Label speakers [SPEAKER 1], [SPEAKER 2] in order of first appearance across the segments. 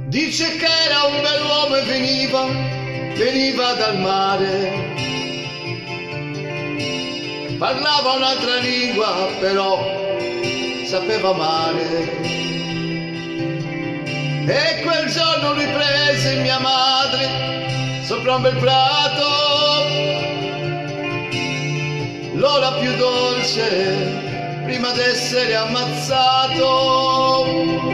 [SPEAKER 1] Dice che era un bell'uomo e veniva dal mare. Parlava un'altra lingua, però sapeva amare. E quel giorno lui prese mia madre sopra un bel prato, l'ora più dolce prima d'essere ammazzato.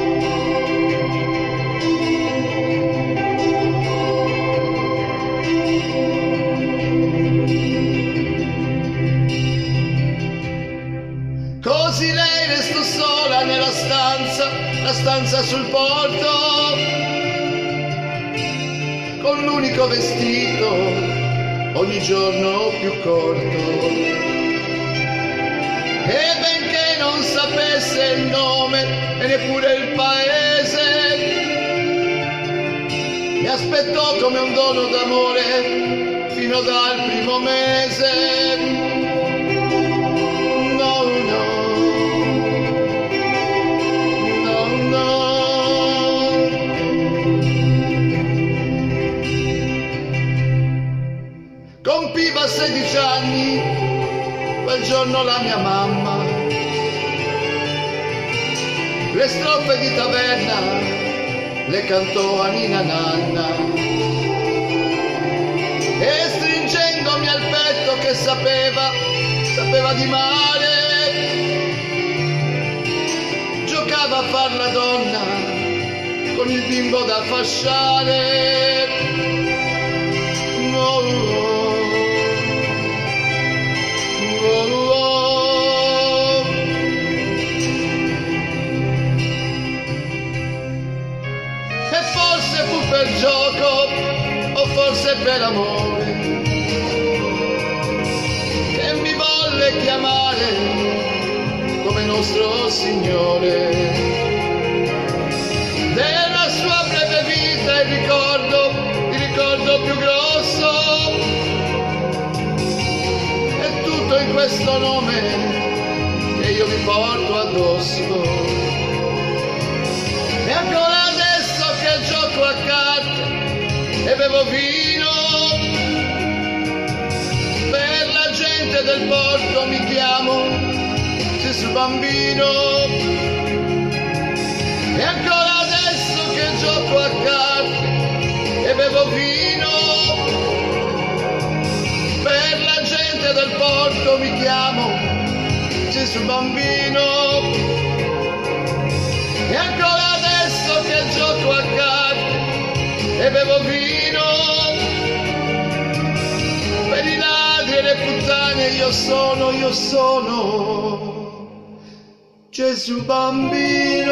[SPEAKER 1] Così lei restò sola nella stanza, la stanza sul porto, con l'unico vestito ogni giorno più corto. E benché non sapesse il nome e neppure il paese, mi aspettò come un dono d'amore fino dal primo mese. Compiva 16 anni quel giorno la mia mamma. Le strofe di taverna le cantò a Nina Nanna, e stringendomi al petto che sapeva di mare, giocava a far la donna con il bimbo da fasciare. Per gioco o forse per amore che mi volle chiamare come nostro Signore. Della sua breve vita il ricordo più grosso è tutto in questo nome che io mi porto addosso. E ancora che gioco a carte e bevo vino, per la gente del porto mi chiamo Gesù Bambino. E ancora adesso che gioco a carte e bevo vino, per la gente del porto mi chiamo Gesù Bambino. E ancora adesso che gioco a carte e bevo vino, per i ladri e le puttane io sono Gesù Bambino.